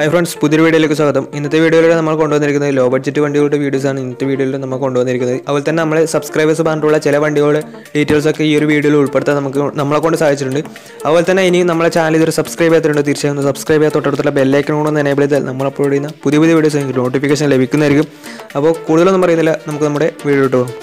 Hi friends, പുതിയൊരു വീഡിയോയിലേക്ക് സ്വാഗതം. ഇന്നത്തെ വീഡിയോയിൽ നമ്മൾ കൊണ്ടുവന്നിരിക്കുന്നത് ലോ ബഡ്ജറ്റ് വണ്ടികളുടെ വീഡിയോസ് ആണ്. ഇന്നത്തെ വീഡിയോയിൽ നമ്മൾ കൊണ്ടുവന്നിരിക്കുന്നത്. അതുപോലെ തന്നെ നമ്മൾ സബ്സ്ക്രൈബേഴ്സ് പറഞ്ഞിട്ടുള്ള ചില വണ്ടികളുടെ ഡീറ്റെയിൽസ് ഒക്കെ ഈ ഒരു വീഡിയോയിൽ ഉൾപ്പെടുത്താൻ നമ്മളെ കൊണ്ട് സാധിച്ചിട്ടുണ്ട്. അതുപോലെ തന്നെ ഇനി നമ്മുടെ ചാനൽ ഇതൊരു സബ്സ്ക്രൈബ് ചെയ്യാത്തതുണ്ട്, തീർച്ചയായും സബ്സ്ക്രൈബ് ചെയ്യാൻ തൊട്ടടുത്തുള്ള ബെൽ ഐക്കൺ കൂടെ ഒന്ന് എനേബിൾ ചെയ്താൽ നമ്മൾ അപ്ലോഡ് ചെയ്യുന്ന പുതിയ വീഡിയോസ് നിങ്ങൾക്ക് നോട്ടിഫിക്കേഷൻ ലഭിക്കുന്നതായിരിക്കും. അപ്പോൾ കൂടുതലൊന്നും പറയുന്നില്ല, നമുക്ക് നമ്മുടെ വീഡിയോട്ട് പോകാം.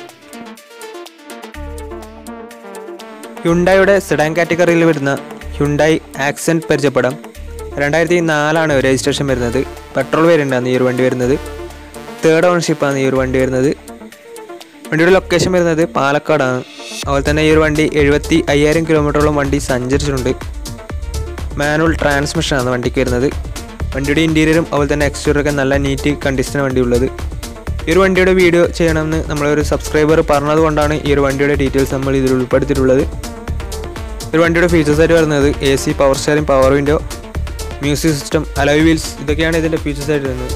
ഹ്യുണ്ടായിയുടെ സെഡാൻ കാറ്റഗറിയിൽ വരുന്ന ഹ്യുണ്ടായി ആക്സെന്റ് പരിചയപ്പെടാം. 2004 രജിസ്ട്രേഷൻ വരുന്നത്. പെട്രോൾ വേരിയൻ്റാണ് ഈ ഒരു വണ്ടി വരുന്നത്. തേർഡ് ഓണർഷിപ്പാണ് ഈ ഒരു വണ്ടി വരുന്നത്. വണ്ടിയുടെ ലൊക്കേഷൻ വരുന്നത് പാലക്കാടാണ്. അതുപോലെ തന്നെ ഈ ഒരു വണ്ടി 75,000 കിലോമീറ്ററോളം വണ്ടി സഞ്ചരിച്ചിട്ടുണ്ട്. മാനുവൽ ട്രാൻസ്മിഷനാണ് വണ്ടിക്ക് വരുന്നത്. വണ്ടിയുടെ ഇൻറ്റീരിയറും അതുപോലെ തന്നെ എക്സ്റ്റീരിയറൊക്കെ നല്ല നീറ്റ് കണ്ടീഷനാണ് വണ്ടി ഉള്ളത്. ഈ ഒരു വണ്ടിയുടെ വീഡിയോ ചെയ്യണമെന്ന് നമ്മളൊരു സബ്സ്ക്രൈബർ പറഞ്ഞത് കൊണ്ടാണ് ഈ ഒരു വണ്ടിയുടെ ഡീറ്റെയിൽസ് നമ്മൾ ഇതിൽ ഉൾപ്പെടുത്തിയിട്ടുള്ളത്. ഈ ഒരു വണ്ടിയുടെ ഫീച്ചേഴ്സായിട്ട് വരുന്നത് AC, power steering, power window, music system, alloy wheels, ഇതൊക്കെയാണ് ഇതിൻ്റെ ഫീച്ചേഴ്സായിട്ട് വരുന്നത്.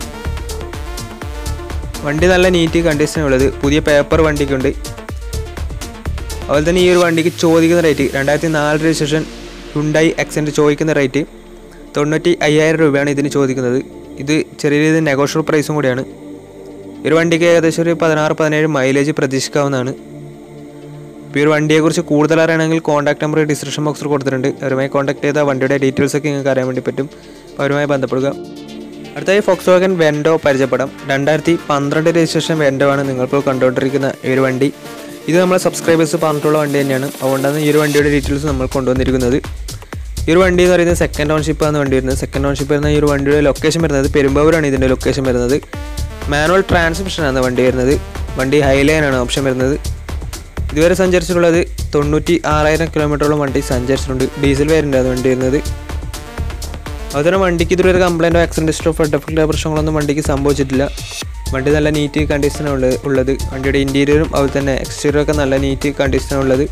വണ്ടി നല്ല നീറ്റ് കണ്ടീഷനുള്ളത്. പുതിയ പേപ്പർ വണ്ടിക്കുണ്ട്. അതുപോലെ തന്നെ ഈ ഒരു വണ്ടിക്ക് ചോദിക്കുന്ന റേറ്റ് 2004 രജിസ്ട്രേഷൻ ഹ്യുണ്ടായി ആക്സെന്റ് ചോദിക്കുന്ന റേറ്റ് 95,000 രൂപയാണ് ഇതിന് ചോദിക്കുന്നത്. ഇത് ചെറിയ രീതിയിൽ നെഗോഷ്യബിൾ പ്രൈസും കൂടിയാണ്. ഈ ഒരു വണ്ടിക്ക് ഏകദേശം ഒരു 16-17 മൈലേജ് പ്രതീക്ഷിക്കാവുന്നതാണ്. ഇപ്പോൾ ഈ ഒരു വണ്ടിയെക്കുറിച്ച് കൂടുതൽ അറിയണമെങ്കിൽ കോൺടാക്ട് നമ്പർ ഡിസ്ക്രിപ്ഷൻ ബോക്സിൽ കൊടുത്തിട്ടുണ്ട്. അവരുമായി കോൺടാക്ട് ചെയ്താൽ വണ്ടിയുടെ ഡീറ്റെയിൽസ് ഒക്കെ നിങ്ങൾക്ക് അറിയാൻ വേണ്ടി പറ്റും. അവരുമായി ബന്ധപ്പെടുക. അടുത്തായി Volkswagen വെൻറ്റോ പരിചയപ്പെടാം. 2012 രജിസ്ട്രേഷൻ വെൻറ്റോ ആണ് നിങ്ങളിപ്പോൾ കണ്ടുകൊണ്ടിരിക്കുന്ന ഈ ഒരു വണ്ടി. ഇത് നമ്മളെ സബ്സ്ക്രൈബേഴ്സ് പറഞ്ഞിട്ടുള്ള വണ്ടി തന്നെയാണ്. അതുകൊണ്ടാണ് ഈ ഒരു വണ്ടിയുടെ ഡീറ്റെയിൽസ് നമ്മൾ കൊണ്ടുവന്നിരിക്കുന്നത്. ഈ ഒരു വണ്ടി എന്ന് പറയുന്നത് സെക്കൻഡ് ഓൺഷിപ്പാണ് വണ്ടി വരുന്നത്. സെക്കൻഡ് ഓൺഷിപ്പ് വരുന്ന ഈ ഒരു വണ്ടിയുടെ ലൊക്കേഷൻ വരുന്നത് പെരുമ്പാവൂരാണ്. ഇതിൻ്റെ ലൊക്കേഷൻ വരുന്നത്. മാനുവൽ ട്രാൻസ്മിഷനാണ് വണ്ടി വരുന്നത്. വണ്ടി ഹൈലൈനാണ് ഓപ്ഷൻ വരുന്നത്. ഇതുവരെ സഞ്ചരിച്ചിട്ടുള്ളത് 96,000 കിലോമീറ്ററോളം വണ്ടി സഞ്ചരിച്ചിട്ടുണ്ട്. ഡീസൽ വേരിയൻ്റാണ് വണ്ടി വരുന്നത്. അതുപോലെ വണ്ടിക്ക് ഇതുവരെ കംപ്ലൈൻറ്റോ ആക്സിഡൻറ്റോ ഫെഡഫിൻ്റെ പ്രശ്നങ്ങളൊന്നും വണ്ടിക്ക് സംഭവിച്ചിട്ടില്ല. വണ്ടി നല്ല നീറ്റ് കണ്ടീഷനാണ് ഉള്ളത്. വണ്ടിയുടെ ഇൻറ്റീരിയറും അതുപോലെ തന്നെ എക്സ്റ്റീരിയറൊക്കെ നല്ല നീറ്റ് കണ്ടീഷനാണ് ഉള്ളത്.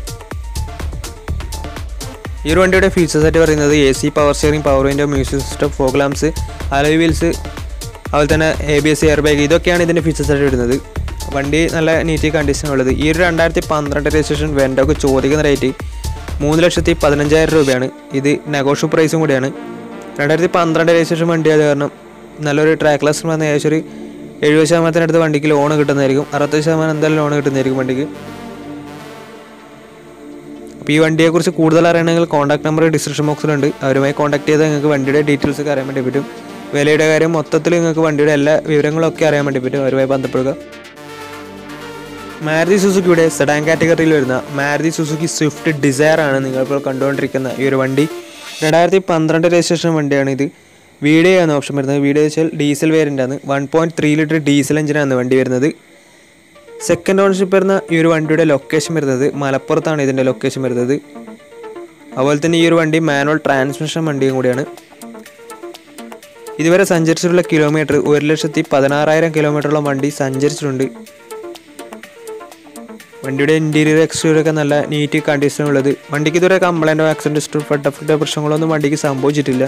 ഈ ഒരു വണ്ടിയുടെ ഫീച്ചേഴ്സായിട്ട് പറയുന്നത് AC, power steering, power window, music system, fog lamps, alloy wheels, അതുപോലെ തന്നെ ABS, എയർ ബാഗ്, ഇതൊക്കെയാണ് ഇതിൻ്റെ ഫീച്ചേഴ്സായിട്ട് വരുന്നത്. വണ്ടി നല്ല നീറ്റ് കണ്ടീഷനുള്ളത്. ഈ ഒരു 2012 രജിസ്ട്രേഷൻ വെൻറ്റോക്ക് ചോദിക്കുന്ന റേറ്റ് 3,15,000 രൂപയാണ്. ഇത് നെഗോഷ്യബിൾ പ്രൈസും കൂടിയാണ്. 2012 രജിസ്ട്രേഷൻ വണ്ടി ആയത് കാരണം നല്ലൊരു ട്രാക്ക് ലെസ് വന്ന് ഏകദേശം ഒരു 70% വണ്ടിക്ക് ലോൺ കിട്ടുന്നതായിരിക്കും. 60% എന്തായാലും ലോൺ കിട്ടുന്നതായിരിക്കും വണ്ടിക്ക്. അപ്പോൾ ഈ വണ്ടിയെക്കുറിച്ച് കൂടുതൽ അറിയണമെങ്കിൽ കോൺടാക്ട് നമ്പർ ഡിസ്ക്രിപ്ഷൻ ബോക്സിലുണ്ട്. അവരുമായി കോൺടാക്ട് ചെയ്താൽ നിങ്ങൾക്ക് വണ്ടിയുടെ ഡീറ്റെയിൽസ് ഒക്കെ അറിയാൻ വേണ്ടി പറ്റും. വിലയുടെ കാര്യം മൊത്തത്തിൽ നിങ്ങൾക്ക് വണ്ടിയുടെ എല്ലാ വിവരങ്ങളൊക്കെ അറിയാൻ വേണ്ടി പറ്റും. അവരുമായി ബന്ധപ്പെടുക. മാരുതി സുസുക്കിയുടെ സെഡാൻ കാറ്റഗറിയിൽ വരുന്ന മാരുതി സുസുക്കി സ്വിഫ്റ്റ് ഡിസയർ ആണ് നിങ്ങളിപ്പോൾ കണ്ടുകൊണ്ടിരിക്കുന്ന ഈ ഒരു വണ്ടി. 2012 രജിസ്ട്രേഷൻ വണ്ടിയാണ് ഇത്. വീഡിയോ ആണ് ഓപ്ഷൻ വരുന്നത്. വീഡിയോ വെച്ചാൽ ഡീസൽ വേരിയൻ്റാണ്. 1.3 ലിറ്റർ ഡീസൽ എഞ്ചിനാണ് വണ്ടി വരുന്നത്. സെക്കൻഡ് ഓണർഷിപ്പ് വരുന്ന ഈ ഒരു വണ്ടിയുടെ ലൊക്കേഷൻ വരുന്നത് മലപ്പുറത്താണ് ഇതിൻ്റെ ലൊക്കേഷൻ വരുന്നത്. അതുപോലെ തന്നെ ഈ ഒരു വണ്ടി മാനുവൽ ട്രാൻസ്മിഷൻ വണ്ടിയും കൂടിയാണ്. ഇതുവരെ സഞ്ചരിച്ചിട്ടുള്ള കിലോമീറ്റർ 1,16,000 കിലോമീറ്ററോളം വണ്ടി സഞ്ചരിച്ചിട്ടുണ്ട്. വണ്ടിയുടെ ഇൻറ്റീരിയർ എക്സ്റ്റീരിയറൊക്കെ നല്ല നീറ്റ് കണ്ടീഷനുള്ളത്. വണ്ടിക്ക് ഇതുവരെ കംപ്ലൈൻറ്റോ ആക്സിഡൻറ്റോ ഫെഡഫിൻ്റെ പ്രശ്നങ്ങളൊന്നും വണ്ടിക്ക് സംഭവിച്ചിട്ടില്ല.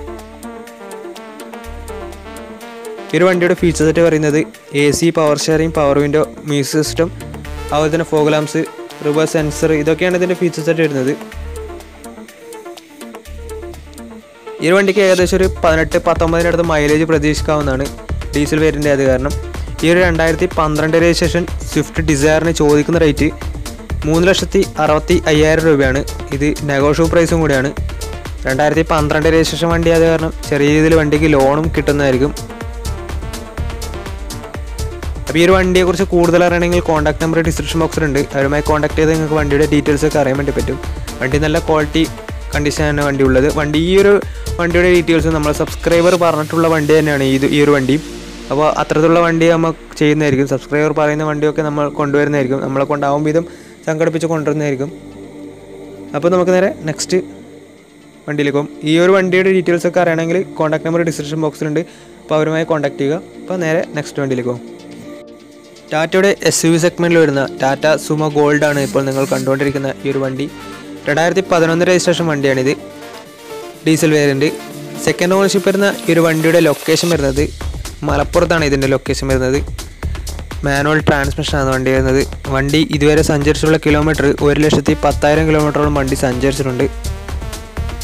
ഈ ഒരു വണ്ടിയുടെ ഫീച്ചേഴ്സായിട്ട് പറയുന്നത് AC, power steering, power window, music system, അതുപോലെ തന്നെ ഫോഗ് ലാംപ്സ്, റിവേഴ്സ് സെൻസർ, ഇതൊക്കെയാണ് ഇതിൻ്റെ ഫീച്ചേഴ്സായിട്ട് വരുന്നത്. ഈ ഒരു വണ്ടിക്ക് ഏകദേശം ഒരു 18-19 മൈലേജ് പ്രതീക്ഷിക്കാവുന്നതാണ്. ഡീസൽ വേരിയൻ്റ് ആയത് കാരണം. ഈ ഒരു 2012 രജിസ്ട്രേഷൻ സ്വിഫ്റ്റ് ഡിസയറിന് ചോദിക്കുന്ന റേറ്റ് 3,65,000 രൂപയാണ്. ഇത് നെഗോഷ്യബിൾ പ്രൈസും കൂടിയാണ്. 2012 രജിസ്ട്രേഷൻ വണ്ടി ആയത് കാരണം ചെറിയ രീതിയിൽ വണ്ടിക്ക് ലോണും കിട്ടുന്നതായിരിക്കും. അപ്പോൾ ഈ ഒരു വണ്ടിയെക്കുറിച്ച് കൂടുതൽ അറിയണമെങ്കിൽ കോൺടാക്ട് നമ്പർ ഡിസ്ക്രിപ്ഷൻ ബോക്സിലുണ്ട്. അവരുമായി കോൺടാക്ട് ചെയ്ത് നിങ്ങൾക്ക് വണ്ടിയുടെ ഡീറ്റെയിൽസ് ഒക്കെ അറിയാൻ വേണ്ടി പറ്റും. വണ്ടി നല്ല ക്വാളിറ്റി കണ്ടീഷനാണ് വണ്ടി ഉള്ളത്. ഈ ഒരു വണ്ടിയുടെ ഡീറ്റെയിൽസ് നമ്മൾ സബ്സ്ക്രൈബർ പറഞ്ഞിട്ടുള്ള വണ്ടി തന്നെയാണ് ഈ ഒരു വണ്ടി. അപ്പോൾ അത്തരത്തിലുള്ള വണ്ടി നമ്മൾ ചെയ്യുന്നതായിരിക്കും. സബ്സ്ക്രൈബർ പറയുന്ന വണ്ടിയൊക്കെ നമ്മൾ കൊണ്ടുവരുന്നതായിരിക്കും. നമ്മളെ കൊണ്ടാവും വിധം സംഘടിപ്പിച്ച് കൊണ്ടുവരുന്നതായിരിക്കും. അപ്പോൾ നമുക്ക് നേരെ നെക്സ്റ്റ് വണ്ടിയിലേക്ക് പോകും. ഈ ഒരു വണ്ടിയുടെ ഡീറ്റെയിൽസ് ഒക്കെ അറിയണമെങ്കിൽ കോൺടാക്ട് നമ്പർ ഡിസ്ക്രിപ്ഷൻ ബോക്സിലുണ്ട്. അപ്പോൾ അവരുമായി കോൺടാക്ട് ചെയ്യുക. അപ്പോൾ നേരെ നെക്സ്റ്റ് വണ്ടിയിലേക്ക് പോകും. ടാറ്റയുടെ SUV സെഗ്മെൻറ്റിൽ വരുന്ന ടാറ്റ സുമോ ഗോൾഡ് ആണ് ഇപ്പോൾ നിങ്ങൾ കണ്ടുകൊണ്ടിരിക്കുന്ന ഈ ഒരു വണ്ടി. 2011 രജിസ്ട്രേഷൻ വണ്ടിയാണിത്. Diesel variant. സെക്കൻഡ് ഓണർഷിപ്പ് വരുന്ന ഈ ഒരു വണ്ടിയുടെ ലൊക്കേഷൻ വരുന്നത് മലപ്പുറത്താണ് ഇതിൻ്റെ ലൊക്കേഷൻ വരുന്നത്. മാനുവൽ ട്രാൻസ്മിഷനാണ് വണ്ടി വരുന്നത്. വണ്ടി ഇതുവരെ സഞ്ചരിച്ചിട്ടുള്ള കിലോമീറ്റർ 1,10,000 കിലോമീറ്ററോളം വണ്ടി സഞ്ചരിച്ചിട്ടുണ്ട്.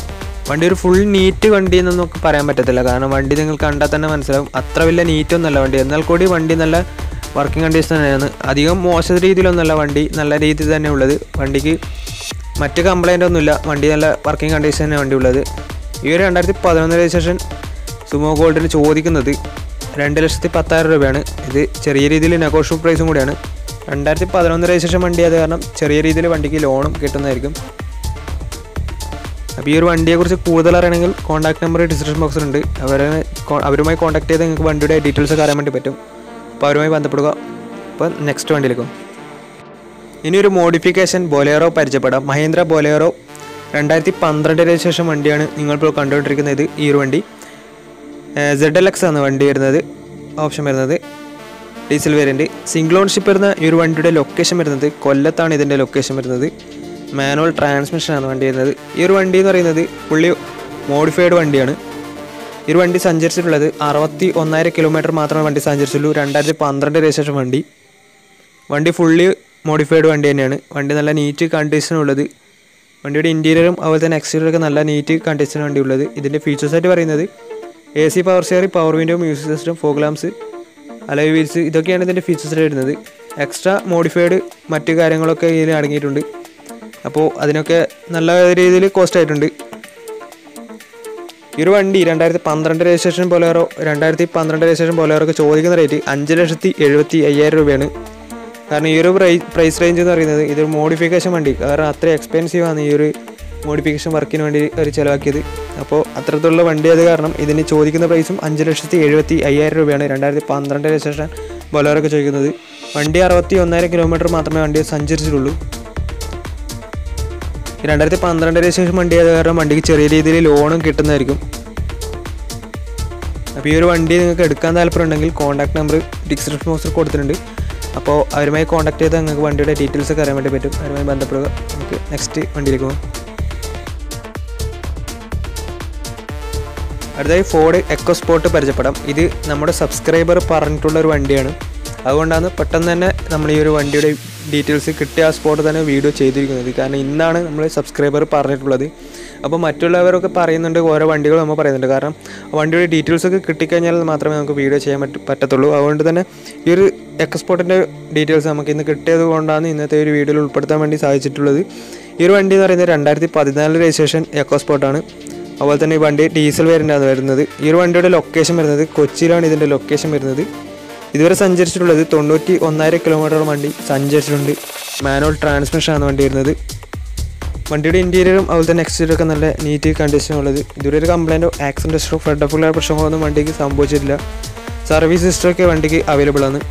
വണ്ടി ഒരു ഫുൾ നീറ്റ് വണ്ടി എന്നൊന്നും പറയാൻ പറ്റത്തില്ല. കാരണം വണ്ടി നിങ്ങൾ കണ്ടാൽ തന്നെ മനസ്സിലാവും അത്ര വലിയ നീറ്റൊന്നുമല്ല വണ്ടി. എന്നാൽ കൂടി വണ്ടി നല്ല വർക്കിംഗ് കണ്ടീഷൻ തന്നെയാണ്. അധികം മോശം രീതിയിലൊന്നുമല്ല വണ്ടി, നല്ല രീതിയിൽ തന്നെ ഉള്ളത്. വണ്ടിക്ക് മറ്റ് കംപ്ലൈൻ്റ് ഒന്നുമില്ല. വണ്ടി നല്ല വർക്കിംഗ് കണ്ടീഷൻ തന്നെ വണ്ടി ഉള്ളത്. ഈ ഒരു 2011 രജിസ്ട്രേഷൻ സുമോ ഗോൾഡിന് ചോദിക്കുന്നത് 2,10,000 രൂപയാണ്. ഇത് ചെറിയ രീതിയിൽ നെഗോഷ്യബിൾ പ്രൈസും കൂടിയാണ്. 2011 രജിസ്ട്രേഷൻ വണ്ടി ആയത് കാരണം ചെറിയ രീതിയിൽ വണ്ടിക്ക് ലോണും കിട്ടുന്നതായിരിക്കും. അപ്പോൾ ഈ ഒരു വണ്ടിയെക്കുറിച്ച് കൂടുതൽ അറിയണമെങ്കിൽ കോൺടാക്ട് നമ്പർ ഡിസ്ക്രിപ്ഷൻ ബോക്സിലുണ്ട്. അവരുമായി കോൺടാക്ട് ചെയ്ത് നിങ്ങൾക്ക് വണ്ടിയുടെ ഡീറ്റെയിൽസ് ഒക്കെ അറിയാൻ വേണ്ടി പറ്റും. അപ്പോൾ അവരുമായി ബന്ധപ്പെടുക. അപ്പോൾ നെക്സ്റ്റ് വണ്ടിയിലേക്കും. ഇനിയൊരു മോഡിഫിക്കേഷൻ ബൊലേറോ പരിചയപ്പെടാം. മഹീന്ദ്ര ബൊലേറോ 2012 രജിസ്ട്രേഷൻ വണ്ടിയാണ് നിങ്ങളിപ്പോൾ കണ്ടുകൊണ്ടിരിക്കുന്നത്. ഈ ഒരു വണ്ടി ZLX ആണ് വണ്ടി വരുന്നത്. ഓപ്ഷൻ വരുന്നത് ഡീസൽ വേരിയൻറ്റ്. സിംഗിൾ ഓൺഷിപ്പ് വരുന്ന ഈ ഒരു വണ്ടിയുടെ ലൊക്കേഷൻ വരുന്നത് കൊല്ലത്താണ്. ഇതിൻ്റെ ലൊക്കേഷൻ വരുന്നത്. മാനുവൽ ട്രാൻസ്മിഷനാണ് വണ്ടി വരുന്നത്. ഈ ഒരു വണ്ടി എന്ന് പറയുന്നത് ഫുള്ളി മോഡിഫൈഡ് വണ്ടിയാണ്. ഈ ഒരു വണ്ടി സഞ്ചരിച്ചിട്ടുള്ളത് 61,000 കിലോമീറ്റർ മാത്രമേ വണ്ടി സഞ്ചരിച്ചുള്ളൂ. 2012 രജിസ്ട്രേഷൻ വണ്ടി ഫുള്ളി മോഡിഫൈഡ് വണ്ടി തന്നെയാണ്. വണ്ടി നല്ല നീറ്റ് കണ്ടീഷനുള്ളത്. വണ്ടിയുടെ ഇൻറ്റീരിയറും അതുപോലെ തന്നെ എക്സ്റ്റീരിയറൊക്കെ നല്ല നീറ്റ് കണ്ടീഷൻ വണ്ടി ഉള്ളത്. ഇതിൻ്റെ ഫീച്ചേഴ്സായിട്ട് പറയുന്നത് AC power steering, power window, music system, fog lamps, alloy wheels, ഇതൊക്കെയാണ് ഇതിൻ്റെ ഫീച്ചേഴ്സായിട്ട് വരുന്നത്. എക്സ്ട്രാ മോഡിഫൈഡ് മറ്റ് കാര്യങ്ങളൊക്കെ ഇതിൽ അടങ്ങിയിട്ടുണ്ട്. അപ്പോൾ അതിനൊക്കെ നല്ല രീതിയിൽ കോസ്റ്റ് ആയിട്ടുണ്ട്. ഈ ഒരു വണ്ടി 2012 രജിസ്ട്രേഷൻ ബൊലേറോക്ക് ചോദിക്കുന്ന റേറ്റ് 5,75,000 രൂപയാണ്. കാരണം ഈ ഒരു പ്രൈസ് റേഞ്ച് എന്ന് പറയുന്നത് ഇതൊരു മോഡിഫിക്കേഷൻ വണ്ടി, കാരണം അത്ര എക്സ്പെൻസീവ് ആണ് ഈ ഒരു മോഡിഫിക്കേഷൻ വർക്കിന് വേണ്ടി അവർ ചിലവാക്കിയത്. അപ്പോൾ അത്തരത്തിലുള്ള വണ്ടി അത് കാരണം ഇതിന് ചോദിക്കുന്ന പ്രൈസും 5,75,000 രൂപയാണ്. 2012 രജിസ്ട്രേഷൻ ബൊലേറോക്ക് ചോദിക്കുന്നത്. വണ്ടി 61,000 കിലോമീറ്റർ മാത്രമേ വണ്ടി സഞ്ചരിച്ചിട്ടുള്ളൂ. 2012 രജിസ്ട്രേഷൻ വണ്ടി ആയത് കാരണം വണ്ടിക്ക് ചെറിയ രീതിയിൽ ലോണും കിട്ടുന്നതായിരിക്കും. അപ്പോൾ ഈ ഒരു വണ്ടി നിങ്ങൾക്ക് എടുക്കാൻ താല്പര്യമുണ്ടെങ്കിൽ കോൺടാക്ട് നമ്പർ ഡിസ്ക്രിപ്ഷൻ ബോക്സിൽ കൊടുത്തിട്ടുണ്ട്. അപ്പോൾ അവരുമായി കോൺടാക്ട് ചെയ്താൽ നിങ്ങൾക്ക് വണ്ടിയുടെ ഡീറ്റെയിൽസ് ഒക്കെ അറിയാൻ വേണ്ടി പറ്റും. അവരുമായി ബന്ധപ്പെടുക. നമുക്ക് നെക്സ്റ്റ് വണ്ടിയിലേക്ക് പോകാം. അടുത്തായി ഫോർഡ് എക്കോസ്പോർട്ട് പരിചയപ്പെടാം. ഇത് നമ്മുടെ സബ്സ്ക്രൈബർ പറഞ്ഞിട്ടുള്ള ഒരു വണ്ടിയാണ്. അതുകൊണ്ടാണ് പെട്ടെന്ന് തന്നെ നമ്മൾ ഈ ഒരു വണ്ടിയുടെ ഡീറ്റെയിൽസ് കിട്ടിയ ആ സ്പോട്ട് തന്നെ വീഡിയോ ചെയ്തിരിക്കുന്നത്. കാരണം ഇന്നാണ് നമ്മൾ സബ്സ്ക്രൈബർ പറഞ്ഞിട്ടുള്ളത്. അപ്പോൾ മറ്റുള്ളവരൊക്കെ പറയുന്നുണ്ട്, ഓരോ വണ്ടികൾ നമ്മൾ പറയുന്നുണ്ട്. കാരണം വണ്ടിയുടെ ഡീറ്റെയിൽസൊക്കെ കിട്ടിക്കഴിഞ്ഞാൽ മാത്രമേ നമുക്ക് വീഡിയോ ചെയ്യാൻ പറ്റത്തുള്ളൂ. അതുകൊണ്ട് തന്നെ ഈ ഒരു എക്കോസ്പോർട്ടിൻ്റെ ഡീറ്റെയിൽസ് നമുക്ക് ഇന്ന് കിട്ടിയത് കൊണ്ടാണ് ഇന്നത്തെ ഒരു വീഡിയോയിൽ ഉൾപ്പെടുത്താൻ വേണ്ടി സാധിച്ചിട്ടുള്ളത്. ഈ ഒരു വണ്ടി എന്ന് പറയുന്നത് 2014 രജിസ്ട്രേഷൻ എക്കോസ്പോർട്ടാണ്. അതുപോലെ തന്നെ ഈ വണ്ടി ഡീസൽ വേരിയൻ്റാണ് വരുന്നത്. ഈ ഒരു വണ്ടിയുടെ ലൊക്കേഷൻ വരുന്നത് കൊച്ചിയിലാണ്. ഇതിൻ്റെ ലൊക്കേഷൻ വരുന്നത്. ഇതുവരെ സഞ്ചരിച്ചിട്ടുള്ളത് 91,000 കിലോമീറ്റർ വണ്ടി സഞ്ചരിച്ചിട്ടുണ്ട്. മാനുവൽ ട്രാൻസ്മിഷനാണ് വണ്ടി വരുന്നത്. വണ്ടിയുടെ ഇൻറ്റീരിയറും അതുപോലെ തന്നെ എക്സ്റ്റീരിയറൊക്കെ നല്ല നീറ്റ് കണ്ടീഷനുള്ളത്. ഇതുവരെ ഒരു കംപ്ലൈൻറ്റോ ആക്സിഡൻറ്റ് ഹിസ്റ്ററോ ഫ്ലഡ് ഓഫ് പ്രശ്നങ്ങളൊന്നും വണ്ടിക്ക് സംഭവിച്ചിട്ടില്ല. സർവീസ് ഹിസ്റ്ററൊക്കെ വണ്ടിക്ക് അവൈലബിൾ ആണ്.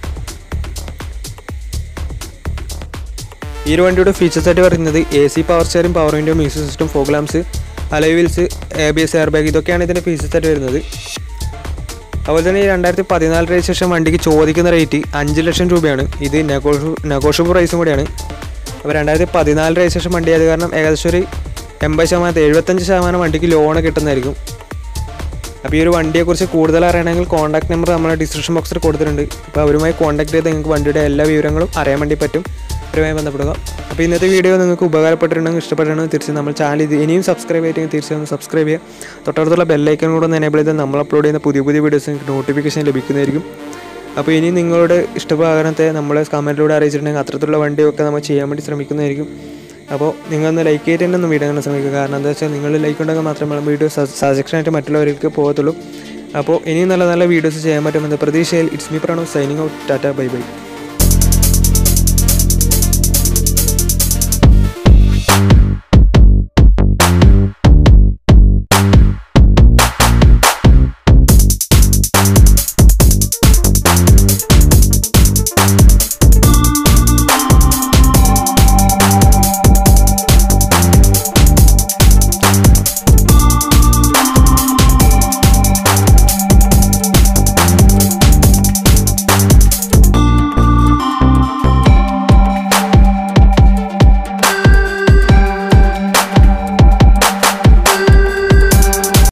ഈ ഒരു വണ്ടിയുടെ ഫീച്ചേഴ്സായിട്ട് പറയുന്നത് AC power steering, power window, music system, fog lamps, alloy wheels, ABS air bag, ഇതൊക്കെയാണ് ഇതിൻ്റെ ഫീച്ചേഴ്സായിട്ട് വരുന്നത്. അതുപോലെ തന്നെ ഈ 2014 രജിസ്ട്രേഷൻ വണ്ടിക്ക് ചോദിക്കുന്ന റേറ്റ് 5 ലക്ഷം രൂപയാണ്. ഇത് നെഗോഷ്യബിൾ പ്രൈസും കൂടിയാണ്. അപ്പോൾ 2014 രജിസ്ട്രേഷൻ വണ്ടി ആയത് കാരണം ഏകദേശം ഒരു 80%, 75% വണ്ടിക്ക് ലോണ് കിട്ടുന്നതായിരിക്കും. അപ്പോൾ ഈ ഒരു വണ്ടിയെക്കുറിച്ച് കൂടുതൽ അറിയണമെങ്കിൽ കോൺടാക്ട് നമ്പർ നമ്മുടെ ഡിസ്ക്രിപ്ഷൻ ബോക്സിൽ കൊടുത്തിട്ടുണ്ട്. അപ്പോൾ അവരുമായി കോൺടാക്ട് ചെയ്ത് നിങ്ങൾക്ക് വണ്ടിയുടെ എല്ലാ വിവരങ്ങളും അറിയാൻ വേണ്ടി പറ്റും. അവരുമായി ബന്ധപ്പെടുക. അപ്പോൾ ഇന്നത്തെ വീഡിയോ നിങ്ങൾക്ക് ഉപകാരപ്പെട്ടിട്ടുണ്ടെങ്കിൽ ഇഷ്ടപ്പെട്ടിട്ടുണ്ടെങ്കിൽ തീർച്ചയായും നമ്മൾ ചാനൽ ഇനിയും സബ്സ്ക്രൈബ് ചെയ്തിട്ടുണ്ടെങ്കിൽ തീർച്ചയായും സബ്സ്ക്രൈബ് ചെയ്യുക. തൊട്ടടുത്തുള്ള ബെല്ലൈക്കൺ കൂടെ ഒന്ന് എനേബിൾ ചെയ്താൽ നമ്മൾ അപ്ലോഡ് ചെയ്യുന്ന പുതിയ വീഡിയോസ് നിങ്ങൾക്ക് നോട്ടിഫിക്കേഷൻ ലഭിക്കുന്നതായിരിക്കും. അപ്പോൾ ഇനി നിങ്ങളുടെ ഇഷ്ടപ്രകാരത്തെ നമ്മളെ കമൻറ്റിലൂടെ അറിയിച്ചിട്ടുണ്ടെങ്കിൽ അത്തരത്തിലുള്ള വണ്ടിയൊക്കെ നമ്മൾ ചെയ്യാൻ വേണ്ടി ശ്രമിക്കുന്നതായിരിക്കും. അപ്പോൾ നിങ്ങളൊന്ന് ലൈക്ക് ചെയ്തിട്ടുണ്ടെന്ന് വീഡിയോ കാണാൻ ശ്രമിക്കുക. കാരണം എന്താ വെച്ചാൽ നിങ്ങൾ ലൈക്ക് ഉണ്ടെങ്കിൽ മാത്രമേ വീഡിയോ സജഷനായിട്ട് മറ്റുള്ളവർക്ക് പോകത്തുള്ളൂ. അപ്പോൾ ഇനിയും നല്ല നല്ല വീഡിയോസ് ചെയ്യാൻ പറ്റുമെന്ന പ്രതീക്ഷയിൽ it's me Pranav signing out. Tata, bye by.